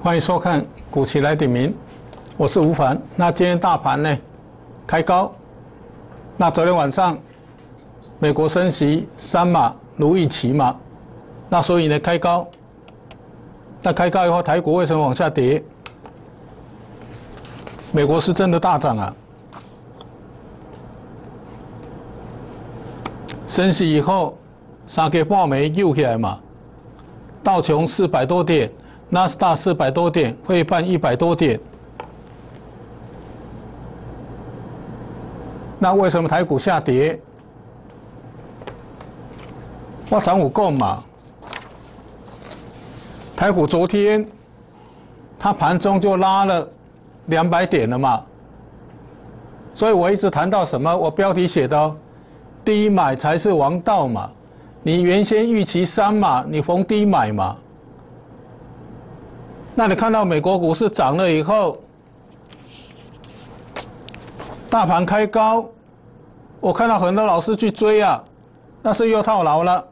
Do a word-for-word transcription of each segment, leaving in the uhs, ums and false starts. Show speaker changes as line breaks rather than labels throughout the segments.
欢迎收看《股期来点名》，我是吴凡。那今天大盘呢开高，那昨天晚上美国升息三码如预期嘛，那所以呢开高，那开高以后台股为什么往下跌？美国是真的大涨啊，升息以后三个半暝救起来嘛，道琼四百多点。纳斯达四百多点，汇办一百多点。那为什么台股下跌？我涨有讲嘛，台股昨天它盘中就拉了两百点了嘛，所以我一直谈到什么？我标题写的哦，低买才是王道嘛。你原先预期三码，你逢低买嘛。那你看到美国股市涨了以后，大盘开高，我看到很多老师去追啊，那是又套牢了。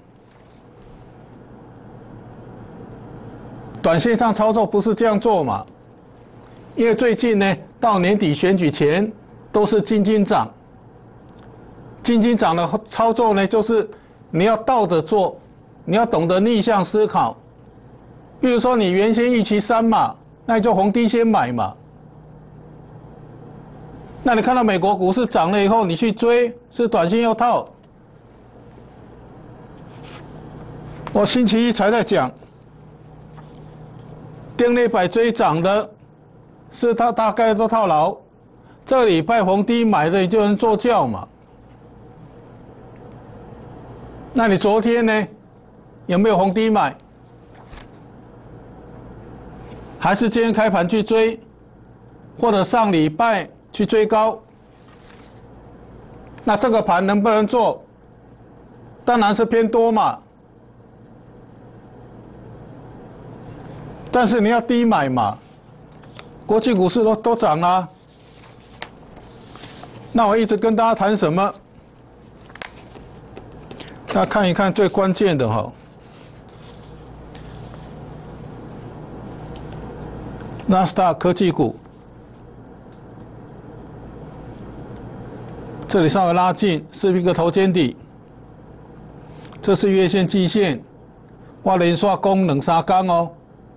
短线上操作不是这样做嘛？因为最近呢，到年底选举前都是金金涨，金金涨的操作呢，就是你要倒着做，你要懂得逆向思考。比如说你原先预期三码，那你就逢低先买嘛。那你看到美国股市涨了以后，你去追，是短线又套。我星期一才在讲，丁礼拜追涨的，是它大概都套牢，这礼拜逢低买的，你就能做轿嘛。那你昨天呢，有没有逢低买？还是今天开盘去追，或者上礼拜去追高，那这个盘能不能做？当然是偏多嘛。但是你要低买嘛，国际股市都都涨啦。那我一直跟大家谈什么？大家看一看最关键的哈。纳斯达克科技股，这里稍微拉近，是一个头肩底。这是月线、季线，我连刷攻两三天哦，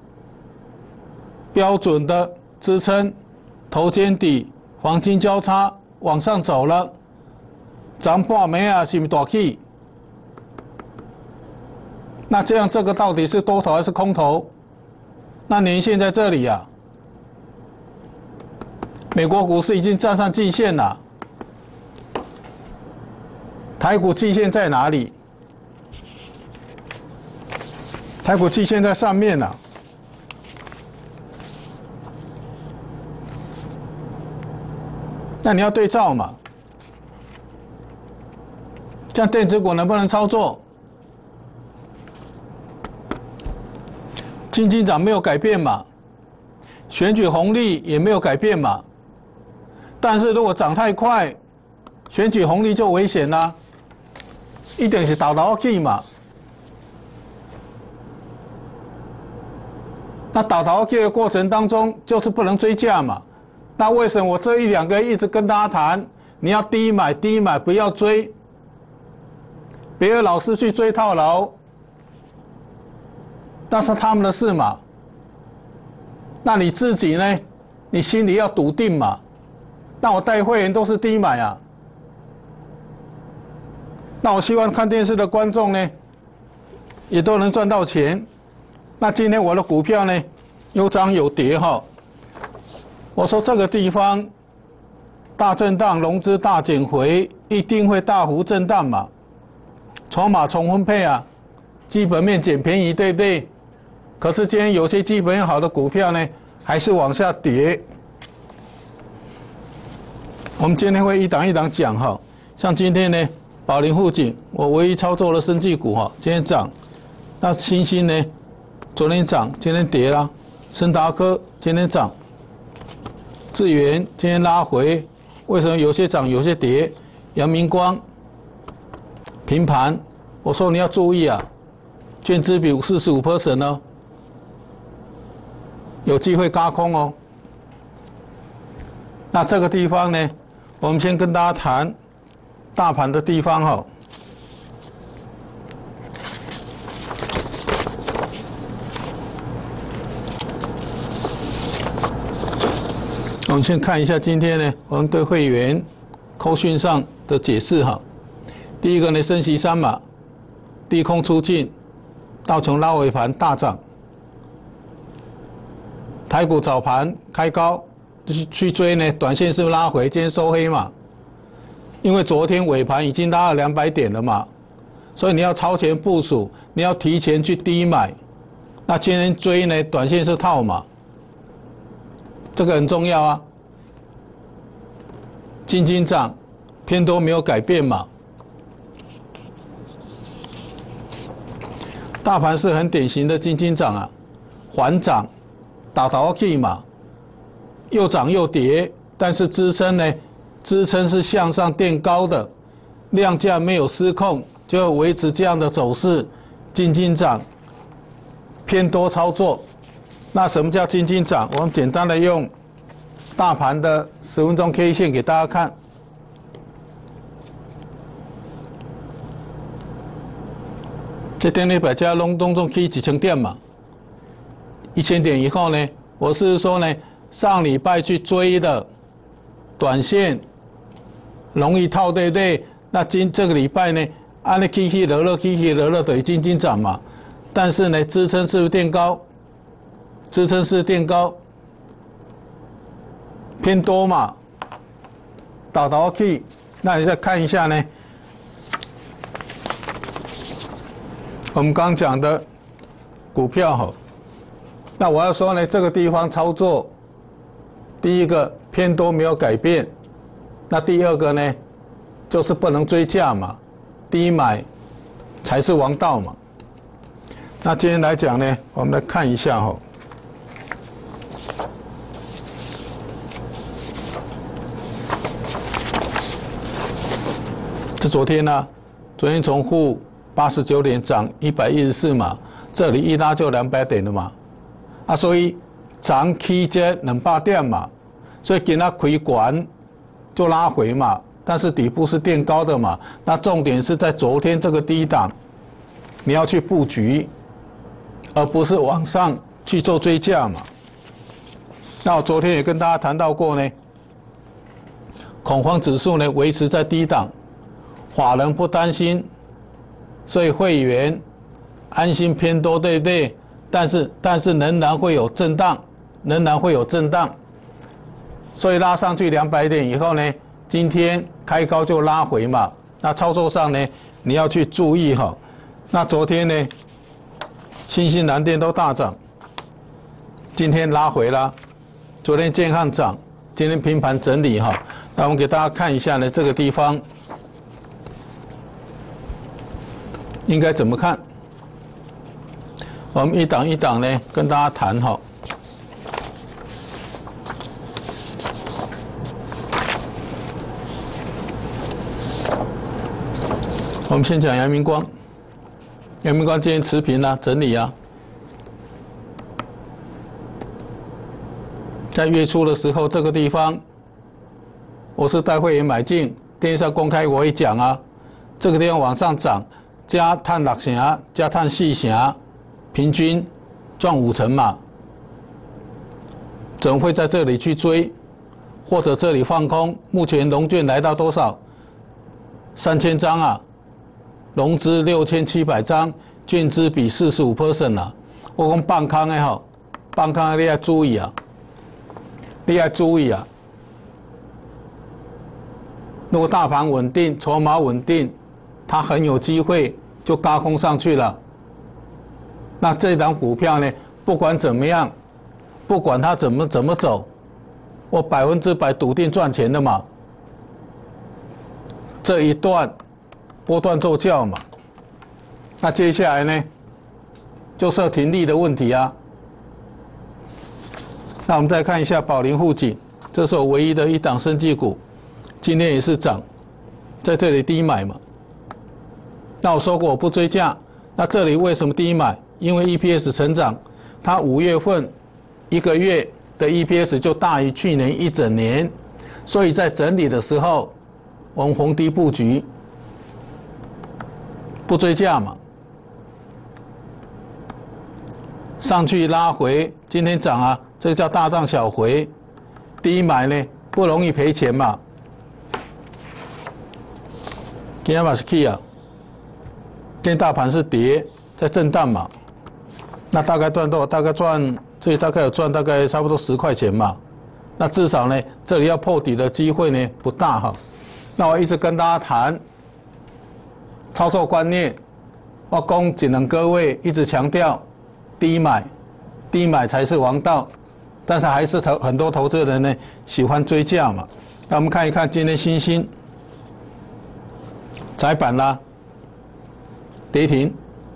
标准的支撑，头肩底，黄金交叉往上走了，涨半暝啊，是不是大起？那这样这个到底是多头还是空头？那年线在这里啊。美国股市已经站上季线了，台股季线在哪里？台股季线在上面了。那你要对照嘛？这样电子股能不能操作？金金涨没有改变嘛？选举红利也没有改变嘛？但是如果涨太快，选举红利就危险啦，一定是倒倒去嘛。那倒倒去的过程当中，就是不能追价嘛。那为什么我这一两个一直跟大家谈，你要低买低买，不要追。别的老师去追套牢，那是他们的事嘛。那你自己呢？你心里要笃定嘛。那我带会员都是低买啊。那我希望看电视的观众呢，也都能赚到钱。那今天我的股票呢，有涨有跌哈。我说这个地方大震荡，融资大减回，一定会大幅震荡嘛。筹码重分配啊，基本面捡便宜，对不对？可是今天有些基本面好的股票呢，还是往下跌。我们今天会一档一档讲哈，像今天呢，宝林富锦，我唯一操作的生技股哈，今天涨。那新兴呢，昨天涨，今天跌啦。森达科今天涨，智原今天拉回，为什么有些涨有些跌？阳明光平盘，我说你要注意啊，券资比四十五 percent 呢。 有机会轧空哦。那这个地方呢，我们先跟大家谈大盘的地方哈。我们先看一下今天呢，我们对会员扣讯上的解释哈。第一个呢，升息三码，低空出尽，道琼拉尾盘大涨，台股早盘开高，去追呢，短线是拉回，今天收黑嘛。因为昨天尾盘已经拉了两百点了嘛，所以你要超前部署，你要提前去低买。那今天追呢，短线是套嘛，这个很重要啊。金金涨，偏多没有改变嘛。大盘是很典型的金金涨啊，缓涨，打到去嘛，又涨又跌，但是支撑呢？支撑是向上垫高的，量价没有失控，就维持这样的走势，金金涨，偏多操作。那什么叫金金涨？我们简单的用大盘的十分钟 K 线给大家看。这天礼拜加隆咚咚 K 几千点嘛，一千点以后呢，我是说呢，上礼拜去追的短线。容易套，对不对？那今这个礼拜呢，按那 K K 热热 K K 热热等于金金涨嘛，但是呢，支撑是不是垫高？支撑是垫高，偏多嘛，打到 K， 那你再看一下呢，我们刚讲的股票哈，那我要说呢，这个地方操作，第一个偏多没有改变。那第二个呢，就是不能追价嘛，低买才是王道嘛。那今天来讲呢，我们来看一下哈，这昨天呢、啊，昨天从负八十九点涨一百一十四嘛，这里一拉就两百点了嘛，啊，所以涨起这两百点嘛，所以今仔开管。就拉回嘛，但是底部是垫高的嘛，那重点是在昨天这个低档，你要去布局，而不是往上去做追价嘛。那我昨天也跟大家谈到过呢，恐慌指数呢维持在低档，法人不担心，所以会员安心偏多，对不对？但是但是仍然会有震荡，仍然会有震荡。所以拉上去两百点以后呢，今天开高就拉回嘛。那操作上呢，你要去注意哈。那昨天呢，新兴南电都大涨，今天拉回了。昨天健康涨，今天平盘整理哈。那我们给大家看一下呢，这个地方应该怎么看？我们一档一档呢，跟大家谈哈。我们先讲阳明光，阳明光今天持平啊，整理啊，在月初的时候，这个地方我是带会员买进，电视上公开我也讲啊，这个地方往上涨，加碳六成，加碳四成，平均赚五成嘛，怎么会在这里去追，或者这里放空？目前融券来到多少？三千张啊。融资六千七百张，券资比四十五 percent 啦。我讲放空的吼，放空的你要注意啊，你要注意啊。如果大盘稳定，筹码稳定，它很有机会就轧空上去了。那这档股票呢，不管怎么样，不管它怎么怎么走，我百分之百笃定赚钱的嘛。这一段。波段做教嘛，那接下来呢，就设停利的问题啊。那我们再看一下宝林富锦，这是我唯一的一档生技股，今天也是涨，在这里低买嘛。那我说过我不追价，那这里为什么低买？因为 E P S 成长，它五月份一个月的 E P S 就大于去年一整年，所以在整理的时候，我们逢低布局，不追价嘛，上去拉回，今天涨啊，这个叫大涨小回，低买呢不容易赔钱嘛。今天嘛是 key 啊，今天大盘是跌，在震荡嘛，那大概赚多少？大概赚这里大概有赚大概差不多十块钱嘛，那至少呢，这里要破底的机会呢不大哈。那我一直跟大家谈操作观念，我供只能各位一直强调低买，低买才是王道，但是还是投很多投资人呢喜欢追价嘛。那我们看一看今天新兴。窄板啦，跌停。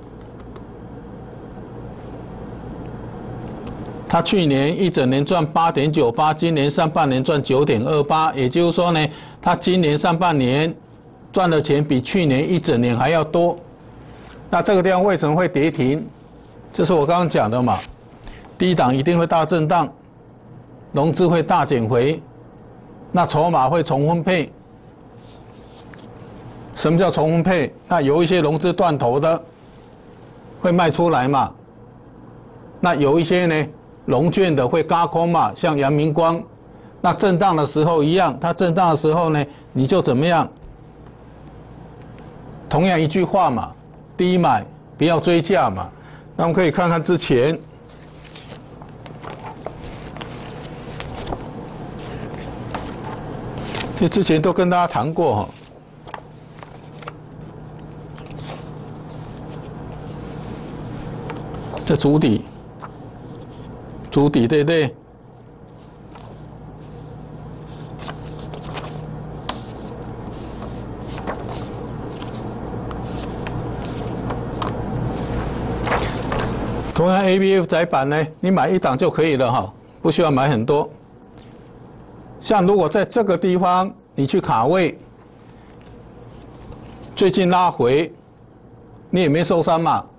它去年一整年赚八点九八，今年上半年赚九点二八，也就是说呢，它今年上半年赚的钱比去年一整年还要多。那这个地方为什么会跌停？这是我刚刚讲的嘛，低档一定会大震荡，融资会大减回，那筹码会重分配。什么叫重分配？那有一些融资断头的会卖出来嘛，那有一些呢融券的会軋空嘛，像阳明光，那震荡的时候一样，它震荡的时候呢，你就怎么样？同样一句话嘛，低买不要追价嘛。那我们可以看看之前，这之前都跟大家谈过哈。这主底，主底对不对？同样 A B F 窄板呢，你买一档就可以了哈，不需要买很多。像如果在这个地方你去卡位，最近拉回，你也没受伤嘛。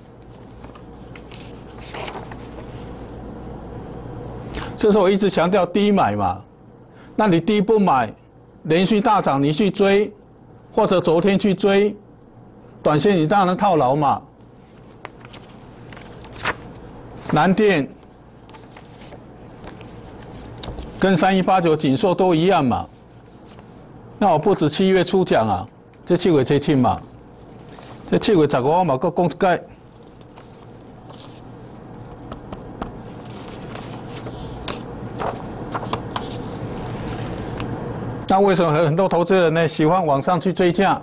这是我一直强调低买嘛，那你低不买，连续大涨你去追，或者昨天去追，短线你当然套牢嘛。南电跟三一八九锦硕都一样嘛，那我不止七月初讲啊，这七月七七嘛，这七月十五嘛，搁讲一解。那为什么很多投资人呢喜欢往上去追价？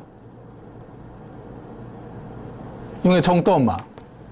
因为冲动嘛，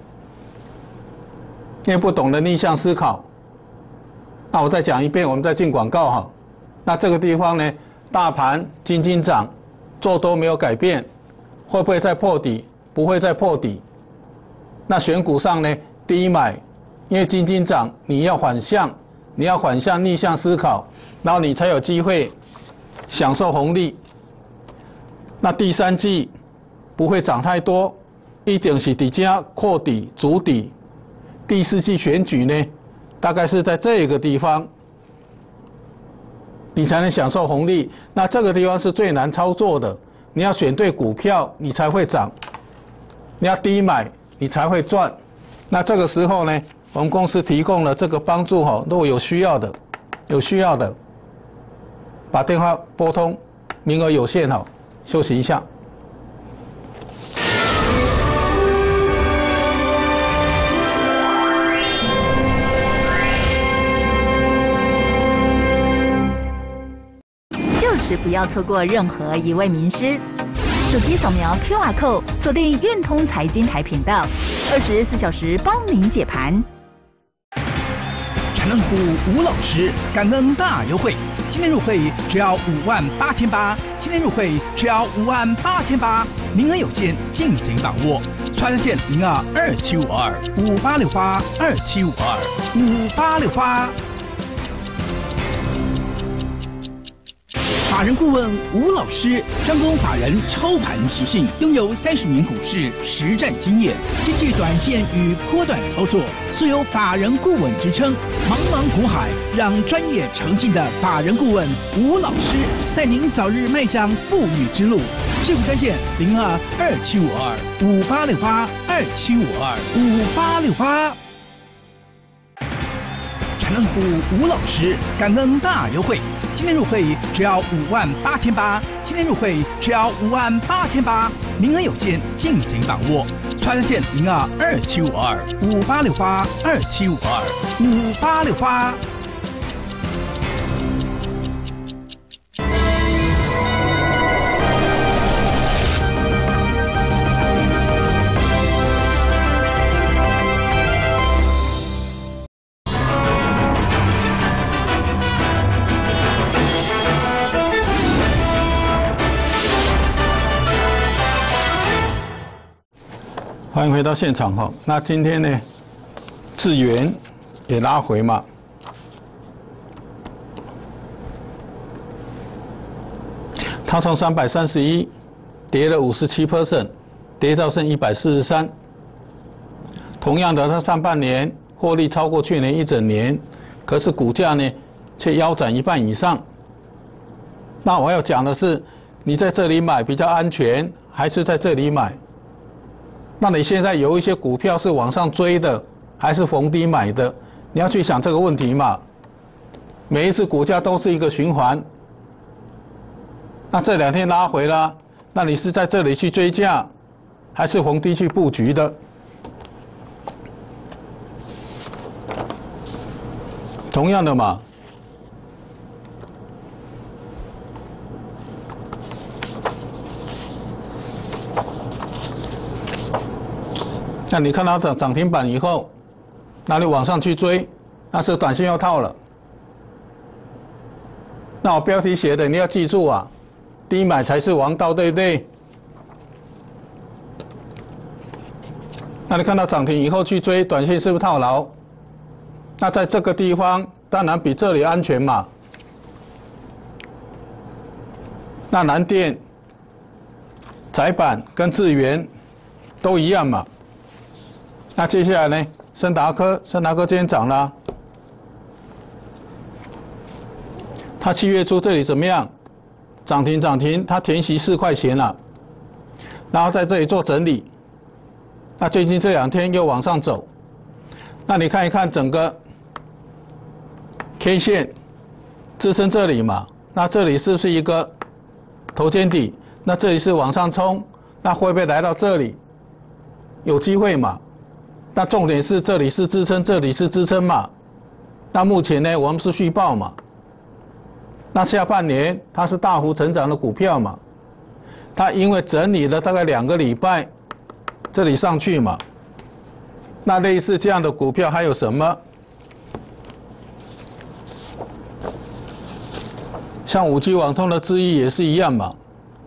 因为不懂得逆向思考。那我再讲一遍，我们再进广告哈。那这个地方呢，大盘轻轻涨，做多没有改变，会不会再破底？不会再破底。那选股上呢，低买，因为轻轻涨，你要反向，你要反向逆向思考，然后你才有机会享受红利。那第三季不会涨太多，一定是底价扩底、筑底。第四季选举呢，大概是在这个地方，你才能享受红利。那这个地方是最难操作的，你要选对股票，你才会涨；你要低买，你才会赚。那这个时候呢，我们公司提供了这个帮助哈，如果有需要的，有需要的。把电话拨通，名额有限哈，休息一下。
就是不要错过任何一位名师。手机扫描 Q R code， 锁定运通财经台频道，二十四小时帮您解盘。
产能股吴老师感恩大优惠。今天入会只要五万八千八，今天入会只要五万八千八，名额有限，敬请把握。专线零二二七五二五八六八二七五二五八六八。 法人顾问吴老师专攻法人操盘习性，拥有三十年股市实战经验，兼具短线与波段操作，素有法人顾问之称。茫茫股海，让专业诚信的法人顾问吴老师带您早日迈向富裕之路。致富专线零二二七五二五八六八二七五二五八六八。产能股吴老师感恩大优惠，今天入会只要五万八千八，今天入会只要五万八千八，名额有限，敬请把握。专线零二二七五二五八六八二七五二五八六八。
欢迎回到现场哈。那今天呢，智原也拉回嘛，它从三百三十一跌了五十七 percent， 跌到剩一百四十三。同样的，它上半年获利超过去年一整年，可是股价呢却腰斩一半以上。那我要讲的是，你在这里买比较安全，还是在这里买？那你现在有一些股票是往上追的，还是逢低买的？你要去想这个问题嘛。每一次股价都是一个循环。那这两天拉回了，那你是在这里去追价，还是逢低去布局的？同样的嘛。那你看到涨涨停板以后，那你往上去追，那是短线要套了。那我标题写的你要记住啊，低买才是王道，对不对？那你看到涨停以后去追，短线是不是套牢？那在这个地方当然比这里安全嘛。那南电、载板跟智原都一样嘛。那接下来呢？森达科，森达科今天涨了，它七月初这里怎么样？涨停涨停，它填息四块钱了，然后在这里做整理。那最近这两天又往上走，那你看一看整个 K 线支撑这里嘛？那这里是不是一个头肩底？那这里是往上冲，那会不会来到这里？有机会嘛？那重点是这里是支撑，这里是支撑嘛。那目前呢，我们是续报嘛。那下半年它是大幅成长的股票嘛，它因为整理了大概两个礼拜，这里上去嘛。那类似这样的股票还有什么？像五 G 网通的智易也是一样嘛。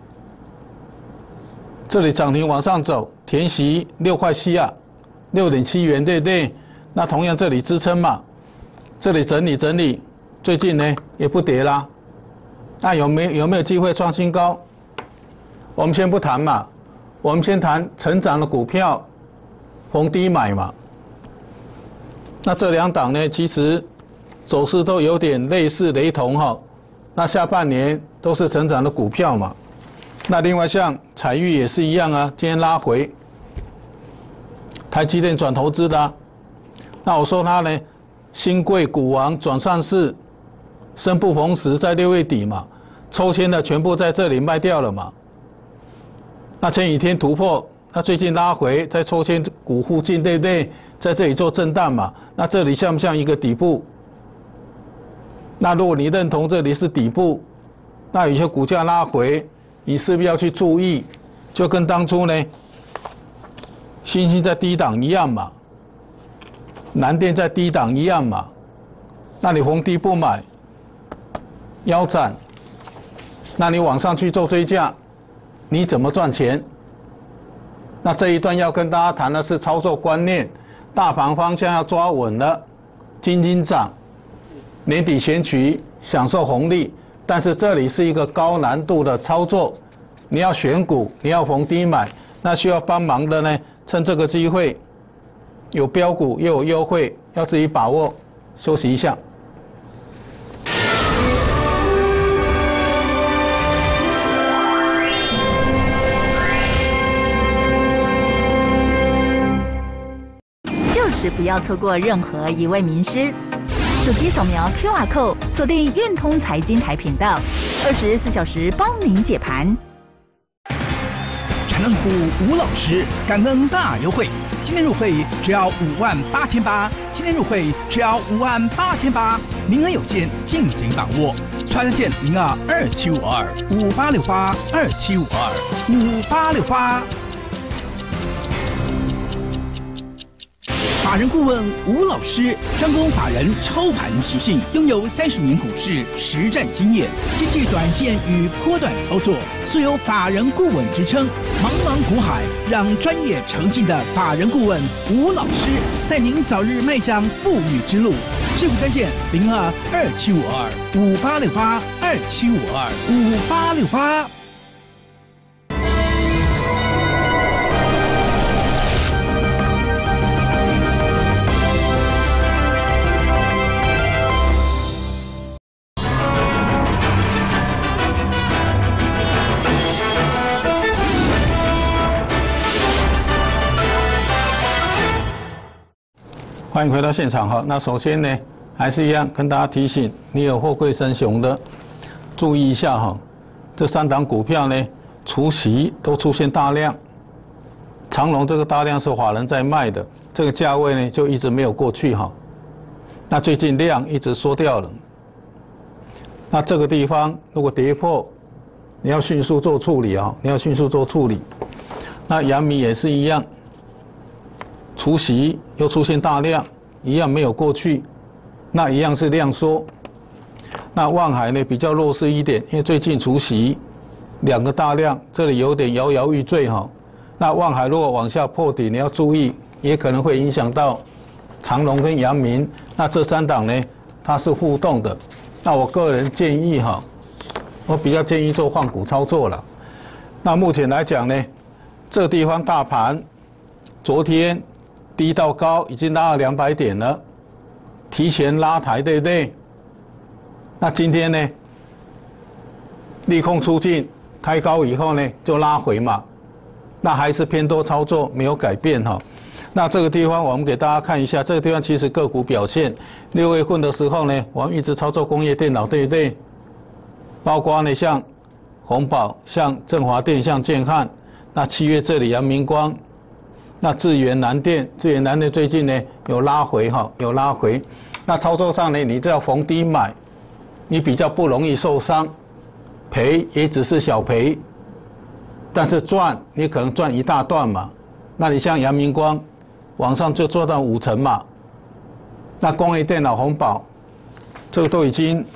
这里涨停往上走，填息六块七啊。六点七元，对不对？那同样这里支撑嘛，这里整理整理，最近呢也不跌啦。那有没有有没有机会创新高？我们先不谈嘛，我们先谈成长的股票，逢低买嘛。那这两档呢，其实走势都有点类似雷同哈。那下半年都是成长的股票嘛。那另外像彩玉也是一样啊，今天拉回。台积电转投资的、啊，那我说它呢，新贵股王转上市，生不逢时，在六月底嘛，抽签的全部在这里卖掉了嘛。那前几天突破，那最近拉回，在抽签股附近，对不对？在这里做震荡嘛，那这里像不像一个底部？那如果你认同这里是底部，那有些股价拉回，你是不是要去注意？就跟当初呢？新兴在低档一样嘛，南电在低档一样嘛，那你逢低不买，腰斩，那你往上去做追价，你怎么赚钱？那这一段要跟大家谈的是操作观念，大盘方向要抓稳了，金金涨，年底前期享受红利， 但是这里是一个高难度的操作，你要选股，你要逢低买，那需要帮忙的呢，趁这个机会，有标股又有优惠，要自己把握。休息一下。
就是不要错过任何一位名师。手机扫描 Q R code， 锁定运通财经台频道，二十四小时帮您解盘。
产能股吴老师感恩大优惠，今天入会只要五万八千八，今天入会只要五万八千八，名额有限，敬请把握。川线零二二七五二五八六八二七五二五八六八。法人顾问吴老师专攻法人操盘习性，拥有三十年股市实战经验，兼具短线与波段操作，素有法人顾问之称。茫茫股海，让专业诚信的法人顾问吴老师带您早日迈向富裕之路。致富专线零二二七五二五八六八二七五二五八六八。
欢迎回到现场哈。那首先呢，还是一样跟大家提醒，你有货柜三雄的，注意一下哈。这三档股票呢，除息都出现大量，长荣这个大量是法人在卖的，这个价位呢就一直没有过去哈。那最近量一直缩掉了，那这个地方如果跌破，你要迅速做处理啊，你要迅速做处理。那阳明也是一样。除息又出现大量，一样没有过去，那一样是量缩。那万海呢比较弱势一点，因为最近除息两个大量，这里有点摇摇欲坠哈。那万海如果往下破底，你要注意，也可能会影响到长荣跟阳明。那这三档呢，它是互动的。那我个人建议哈，我比较建议做换股操作了。那目前来讲呢，这地方大盘昨天低到高已经拉了两百点了，提前拉抬，对不对？那今天呢，利空出尽，开高以后呢就拉回嘛，那还是偏多操作，没有改变哈。那这个地方我们给大家看一下，这个地方其实个股表现，六月份的时候呢，我们一直操作工业电脑，对不对？包括呢像鸿宝、像振华电、像建汉，那七月这里阳明光。那智原南电，智原南电最近呢有拉回哈，有拉回。那操作上呢，你就要逢低买，你比较不容易受伤，赔也只是小赔，但是赚你可能赚一大段嘛。那你像阳明光，往上就做到五成嘛。那工业电脑鸿宝，这个都已经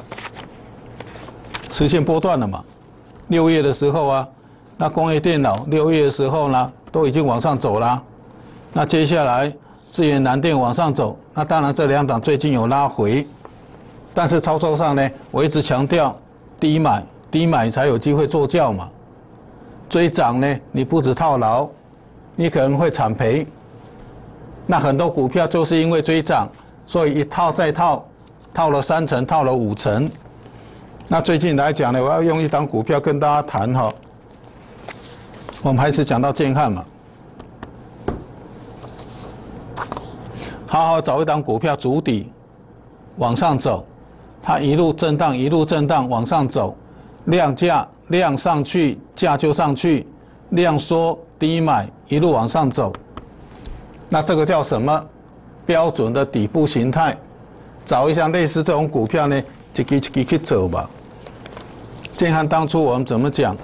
实现波段了嘛。六月的时候啊，那工业电脑六月的时候呢，都已经往上走了，那接下来智原南电往上走，那当然这两档最近有拉回，但是操作上呢，我一直强调低买，低买才有机会做轿嘛。追涨呢，你不止套牢，你可能会惨赔。那很多股票就是因为追涨，所以一套再套，套了三成，套了五成。那最近来讲呢，我要用一档股票跟大家谈哈。我们还是讲到建汉嘛，好好找一档股票筑底，往上走，它一路震荡，一路震荡往上走，量价量上去，价就上去，量缩低买，一路往上走。那这个叫什么？标准的底部形态。找一下类似这种股票呢，一支一支去走吧。建汉当初我们怎么讲？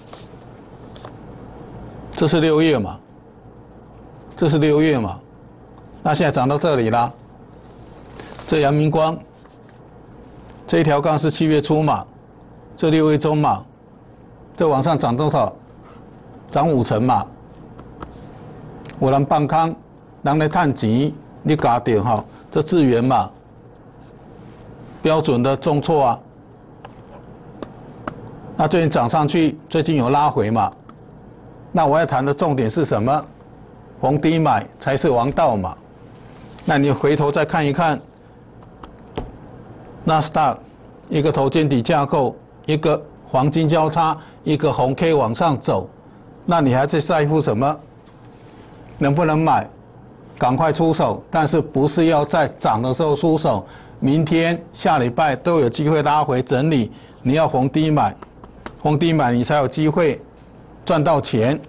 这是六月嘛，这是六月嘛，那现在涨到这里啦。这阳明光，这一条杠是七月初嘛，这六月中嘛，这往上涨多少？涨五成嘛。有人放空，人来探钱，你搞定哈。这智原嘛，标准的重挫啊。 那最近涨上去，最近有拉回嘛？那我要谈的重点是什么？逢低买才是王道嘛。那你回头再看一看，纳斯达克一个头肩底架构，一个黄金交叉，一个红 K 往上走，那你还在在乎什么？能不能买？赶快出手，但是不是要在涨的时候出手？明天、下礼拜都有机会拉回整理，你要逢低买，逢低买你才有机会赚到钱，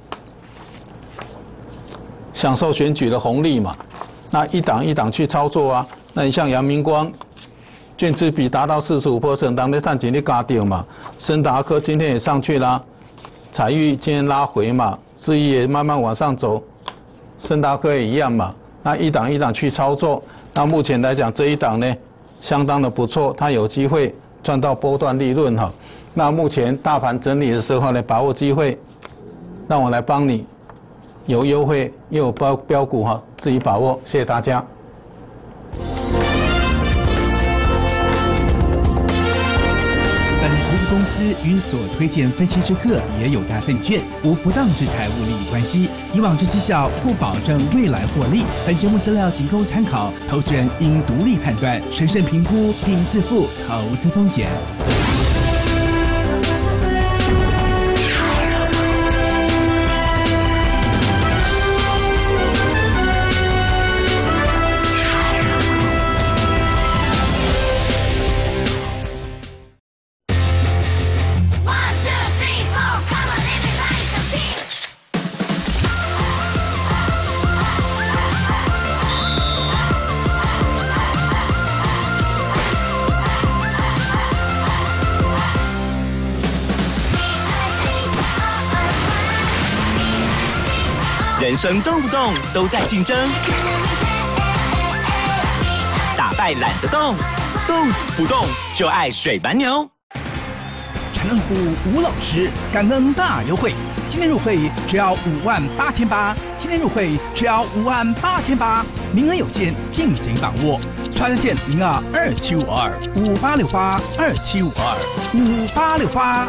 享受选举的红利嘛。那一档一档去操作啊。那你像阳明光，券资比达到 百分之四十五， 当然探钱你嘎掉嘛。森达科今天也上去啦，彩玉今天拉回嘛，智毅也慢慢往上走，森达科也一样嘛。那一档一档去操作，那目前来讲这一档呢，相当的不错，它有机会赚到波段利润哈。那目前大盘整理的时候呢，把握机会，让我来帮你，有优惠又有标标股哈，自己把握。谢谢大家。
本投资公司与所推荐分期之客也有大证券无不当之财务利益关系，以往之绩效不保证未来获利。本节目资料仅供参考，投资人应独立判断、审慎评估并自负投资风险。
人生动不动都在竞争，打败懒得动，动不动就爱水蛮牛。
陈虎吴老师感恩大优惠，今天入会只要五万八千八，今天入会只要五万八千八，名额有限，敬请把握。川线零二二七五二五八六八二七五二五八六八。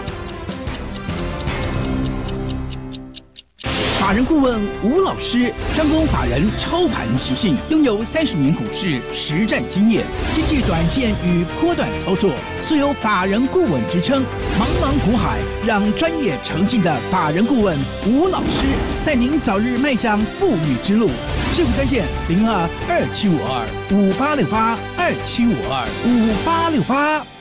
法人顾问吴老师专攻法人操盘习性，拥有三十年股市实战经验，兼具短线与波段操作，素有法人顾问之称。茫茫股海，让专业诚信的法人顾问吴老师带您早日迈向富裕之路。致富专线零二二七五二五八六八二七五二五八六八。